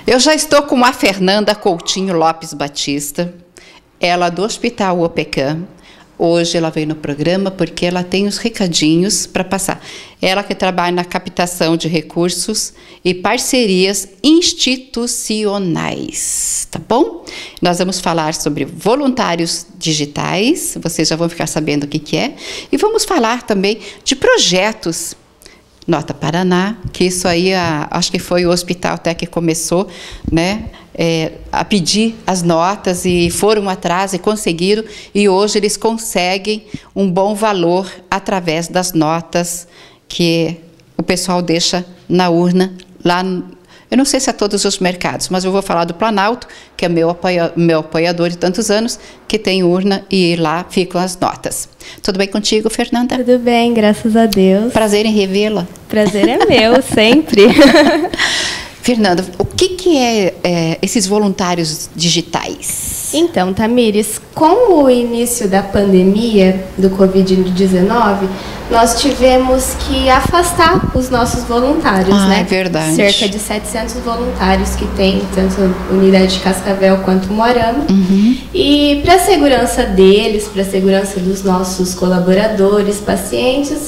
Eu já estou com a Fernanda Coutinho Lopes Batista, ela do Hospital OPECAM. Hoje ela veio no programa porque ela tem os recadinhos para passar. Ela que trabalha na captação de recursos e parcerias institucionais, tá bom? Nós vamos falar sobre voluntários digitais, vocês já vão ficar sabendo o que é. E vamos falar também de projetos. Nota Paraná, que isso aí, acho que foi o hospital até que começou, né, a pedir as notas e foram atrás e conseguiram, e hoje eles conseguem um bom valor através das notas que o pessoal deixa na urna lá. Eu não sei se é todos os mercados, mas eu vou falar do Planalto, que é meu apoiador de tantos anos, que tem urna e lá ficam as notas. Tudo bem contigo, Fernanda? Tudo bem, graças a Deus. Prazer em revê-la. Prazer é meu, sempre. Fernanda, o que é esses voluntários digitais? Então, Tamires, com o início da pandemia do Covid-19, nós tivemos que afastar os nossos voluntários, né? É verdade. Cerca de 700 voluntários que tem, tanto Unidade de Cascavel quanto Moarama. Uhum. E para a segurança deles, para a segurança dos nossos colaboradores, pacientes,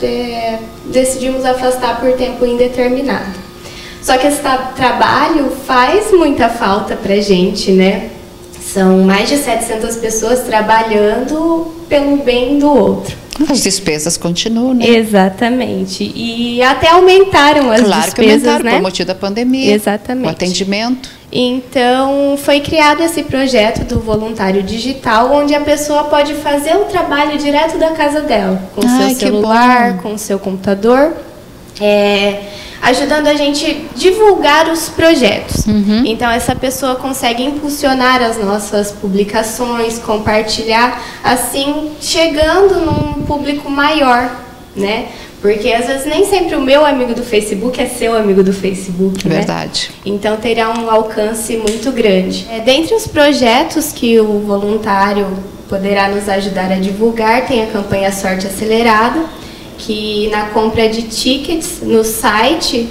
decidimos afastar por tempo indeterminado. Só que esse trabalho faz muita falta para a gente, né? São mais de 700 pessoas trabalhando pelo bem do outro. As despesas continuam, né? Exatamente. E até aumentaram as despesas, que aumentaram, né? por motivo da pandemia. Exatamente. O atendimento. Então, foi criado esse projeto do voluntário digital, onde a pessoa pode fazer o trabalho direto da casa dela, com o seu celular, com o seu computador, ajudando a gente divulgar os projetos. Uhum. Então, essa pessoa consegue impulsionar as nossas publicações, compartilhar, assim, chegando num público maior, né? Porque, às vezes, nem sempre o meu amigo do Facebook é seu amigo do Facebook, né? Verdade. Então, terá um alcance muito grande. Dentre os projetos que o voluntário poderá nos ajudar a divulgar, tem a campanha Sorte Acelerada, que na compra de tickets no site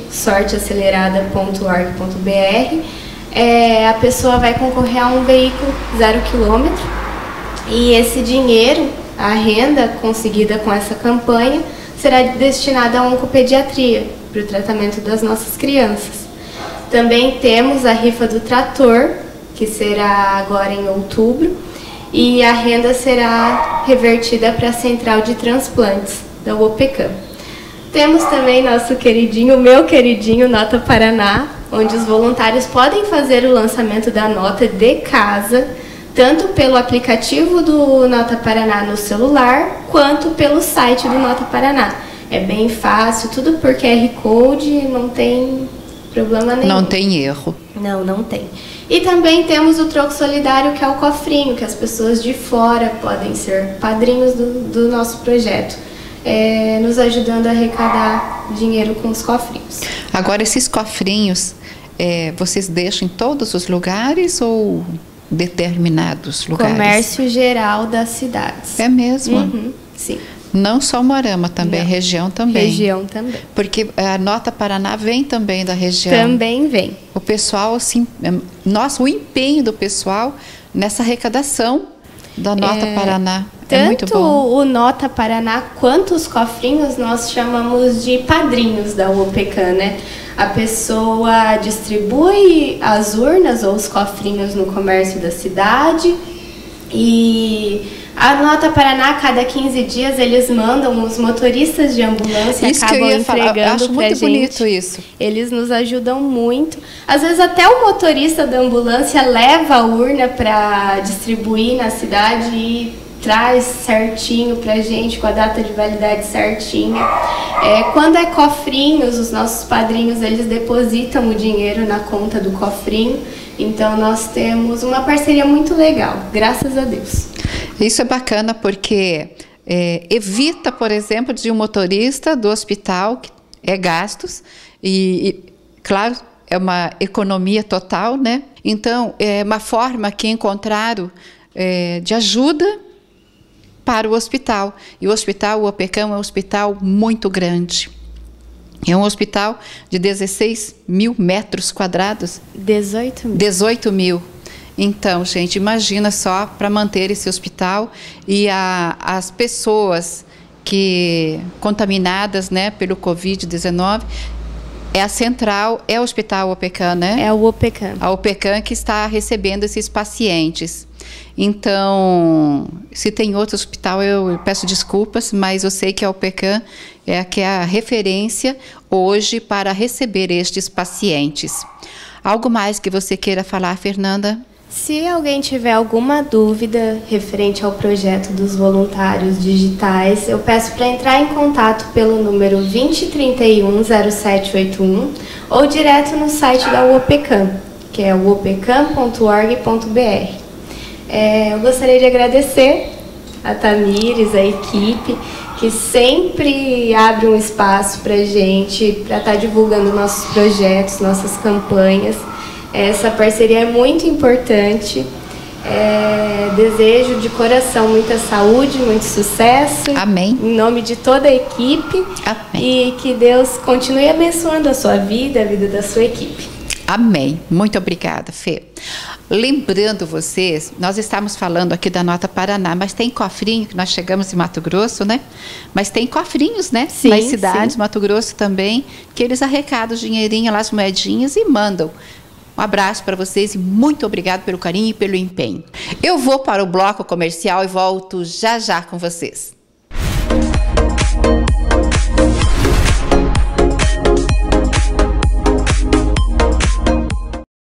sorteacelerada.org.br, a pessoa vai concorrer a um veículo 0 km, e esse dinheiro, a renda conseguida com essa campanha, será destinada à oncopediatria, para o tratamento das nossas crianças. Também temos a rifa do trator, que será agora em outubro, e a renda será revertida para a Central de Transplantes da OPECAM. Temos também nosso queridinho, meu queridinho, Nota Paraná, onde os voluntários podem fazer o lançamento da nota de casa, tanto pelo aplicativo do Nota Paraná no celular, quanto pelo site do Nota Paraná. É bem fácil, tudo por QR Code, não tem problema nenhum. Não tem erro. Não tem. E também temos o troco solidário, que é o cofrinho, que as pessoas de fora podem ser padrinhos do nosso projeto. Nos ajudando a arrecadar dinheiro com os cofrinhos. Agora, esses cofrinhos, vocês deixam em todos os lugares ou determinados lugares? Comércio geral das cidades. É mesmo? Uhum, sim. Não só Moarama, também, não. Região também. Região também. Porque a Nota Paraná vem também da região. Também vem. O pessoal, assim, o empenho do pessoal nessa arrecadação da Nota Paraná. Tanto muito bom. O Nota Paraná quanto os cofrinhos nós chamamos de padrinhos da OPECAM, né? A pessoa distribui as urnas ou os cofrinhos no comércio da cidade, e a Nota Paraná, a cada 15 dias, eles mandam, os motoristas de ambulância isso acabam entregando pra gente. Acho muito bonito isso. Eles nos ajudam muito. Às vezes até o motorista da ambulância leva a urna para distribuir na cidade e traz certinho pra gente, com a data de validade certinha. Quando é cofrinhos, os nossos padrinhos, eles depositam o dinheiro na conta do cofrinho. Então nós temos uma parceria muito legal, graças a Deus. Isso é bacana porque evita, por exemplo, de um motorista do hospital gastos e, claro, é uma economia total, né? Então, é uma forma que encontraram de ajuda para o hospital. E o hospital, o OPECAM, é um hospital muito grande. É um hospital de 16 mil metros quadrados. 18 mil. 18 mil. Então, gente, imagina só para manter esse hospital e as pessoas que contaminadas, né, pelo Covid-19. É a central, é o Hospital OPECAM, né? É o OPECAM. A OPECAM que está recebendo esses pacientes. Então, se tem outro hospital, eu peço desculpas, mas eu sei que a OPECAM é a referência hoje para receber estes pacientes. Algo mais que você queira falar, Fernanda? Se alguém tiver alguma dúvida referente ao projeto dos voluntários digitais, eu peço para entrar em contato pelo número 2031-0781 ou direto no site da UOPECAM, que é uopecam.org.br. Eu gostaria de agradecer a Tamires, a equipe, que sempre abre um espaço para a gente, para estar divulgando nossos projetos, nossas campanhas. Essa parceria é muito importante. Desejo de coração muita saúde, muito sucesso. Amém. Em nome de toda a equipe. Amém. E que Deus continue abençoando a sua vida, a vida da sua equipe. Amém. Muito obrigada, Fê. Lembrando vocês, nós estamos falando aqui da Nota Paraná, mas tem cofrinho, que nós chegamos em Mato Grosso, né? Mas tem cofrinhos, né? Sim, nas cidades, sim. Mato Grosso também, que eles arrecadam o dinheirinho lá, as moedinhas e mandam. Um abraço para vocês e muito obrigado pelo carinho e pelo empenho. Eu vou para o bloco comercial e volto já já com vocês.